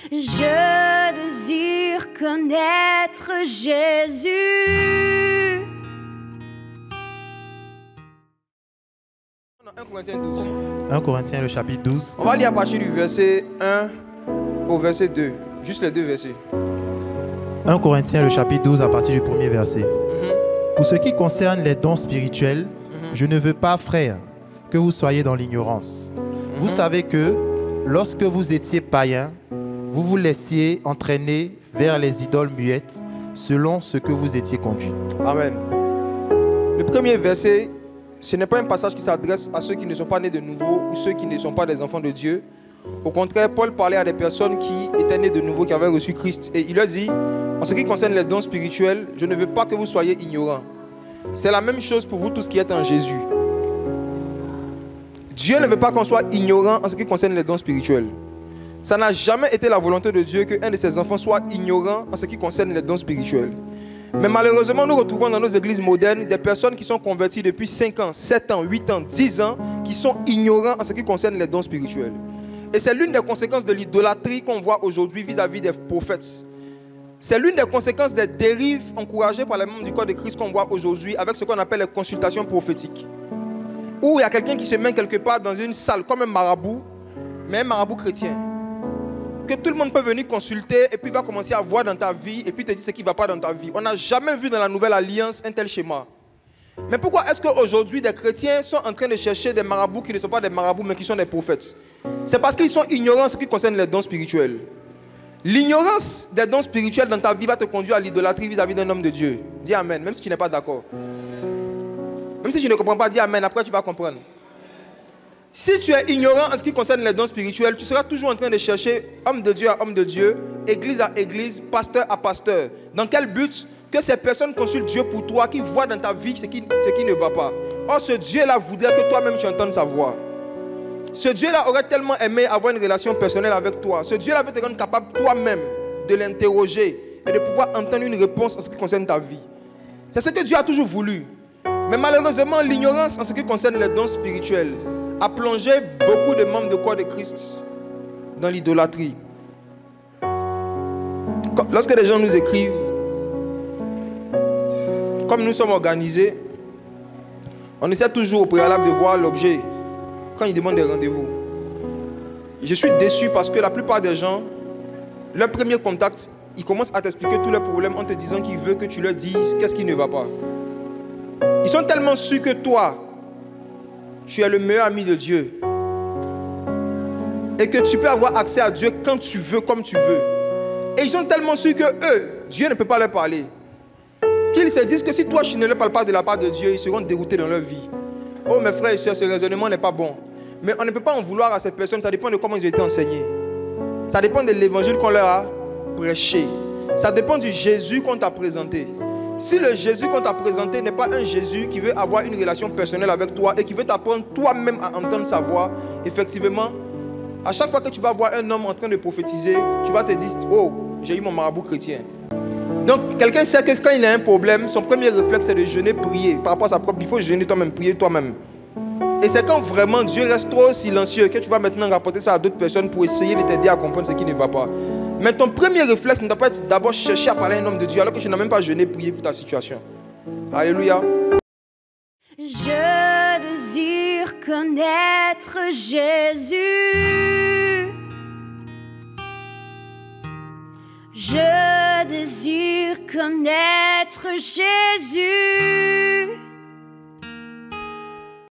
Je désire connaître Jésus. 1 Corinthiens 12. 1 Corinthiens, le chapitre 12. On va lire à partir du verset 1 au verset 2. Juste les deux versets. 1 Corinthiens, le chapitre 12, à partir du premier verset. Pour ce qui concerne les dons spirituels, je ne veux pas, frères, que vous soyez dans l'ignorance. Vous savez que, lorsque vous étiez païens, vous vous laissiez entraîner vers les idoles muettes, selon ce que vous étiez conduits. Amen. Le premier verset, ce n'est pas un passage qui s'adresse à ceux qui ne sont pas nés de nouveau ou ceux qui ne sont pas des enfants de Dieu. Au contraire, Paul parlait à des personnes qui étaient nées de nouveau, qui avaient reçu Christ. Et il leur dit, en ce qui concerne les dons spirituels, je ne veux pas que vous soyez ignorants. C'est la même chose pour vous tous qui êtes en Jésus. Dieu ne veut pas qu'on soit ignorant en ce qui concerne les dons spirituels. Ça n'a jamais été la volonté de Dieu qu'un de ses enfants soit ignorant en ce qui concerne les dons spirituels. Mais malheureusement, nous retrouvons dans nos églises modernes des personnes qui sont converties depuis 5 ans, 7 ans, 8 ans, 10 ans, qui sont ignorants en ce qui concerne les dons spirituels. Et c'est l'une des conséquences de l'idolâtrie qu'on voit aujourd'hui vis-à-vis des prophètes. C'est l'une des conséquences des dérives encouragées par les membres du corps de Christ qu'on voit aujourd'hui avec ce qu'on appelle les consultations prophétiques. Où il y a quelqu'un qui se met quelque part dans une salle comme un marabout, mais un marabout chrétien. Que tout le monde peut venir consulter et puis va commencer à voir dans ta vie et puis te dire ce qui ne va pas dans ta vie. On n'a jamais vu dans la nouvelle alliance un tel schéma. Mais pourquoi est-ce qu'aujourd'hui des chrétiens sont en train de chercher des marabouts qui ne sont pas des marabouts mais qui sont des prophètes? C'est parce qu'ils sont ignorants en ce qui concerne les dons spirituels. L'ignorance des dons spirituels dans ta vie va te conduire à l'idolâtrie vis-à-vis d'un homme de Dieu. Dis Amen, même si tu n'es pas d'accord. Même si tu ne comprends pas, dis Amen, après tu vas comprendre. Si tu es ignorant en ce qui concerne les dons spirituels, tu seras toujours en train de chercher homme de Dieu à homme de Dieu, église à église, pasteur à pasteur. Dans quel but? Que ces personnes consultent Dieu pour toi, qui voient dans ta vie ce qui ne va pas. Or, ce Dieu-là voudrait que toi-même tu entendes sa voix. Ce Dieu-là aurait tellement aimé avoir une relation personnelle avec toi. Ce Dieu-là veut te rendre capable toi-même de l'interroger et de pouvoir entendre une réponse en ce qui concerne ta vie. C'est ce que Dieu a toujours voulu. Mais malheureusement, l'ignorance en ce qui concerne les dons spirituels a plongé beaucoup de membres du corps de Christ dans l'idolâtrie. Lorsque les gens nous écrivent, comme nous sommes organisés, on essaie toujours au préalable de voir l'objet quand ils demandent des rendez-vous. Je suis déçu parce que la plupart des gens, leur premier contact, ils commencent à t'expliquer tous leurs problèmes en te disant qu'ils veulent que tu leur dises qu'est-ce qui ne va pas. Ils sont tellement sûrs que toi, tu es le meilleur ami de Dieu et que tu peux avoir accès à Dieu quand tu veux, comme tu veux. Et ils sont tellement sûrs que eux, Dieu ne peut pas leur parler, qu'ils se disent que si toi tu ne leur parles pas de la part de Dieu, ils seront déroutés dans leur vie. Oh mes frères et sœurs, ce raisonnement n'est pas bon. Mais on ne peut pas en vouloir à ces personnes, ça dépend de comment ils ont été enseignés. Ça dépend de l'évangile qu'on leur a prêché. Ça dépend du Jésus qu'on t'a présenté. Si le Jésus qu'on t'a présenté n'est pas un Jésus qui veut avoir une relation personnelle avec toi et qui veut t'apprendre toi-même à entendre sa voix, effectivement, à chaque fois que tu vas voir un homme en train de prophétiser, tu vas te dire, oh, j'ai eu mon marabout chrétien. Donc, quelqu'un sait que quand il a un problème, son premier réflexe c'est de jeûner, prier. Par rapport à sa propre, il faut jeûner toi-même, prier toi-même. Et c'est quand vraiment Dieu reste trop silencieux que tu vas maintenant rapporter ça à d'autres personnes pour essayer de t'aider à comprendre ce qui ne va pas. Mais ton premier réflexe ne doit pas être d'abord chercher à parler à un homme de Dieu alors que tu n'as même pas jeûné, prié pour ta situation. Alléluia. Je désire connaître Jésus. Je désire connaître Jésus.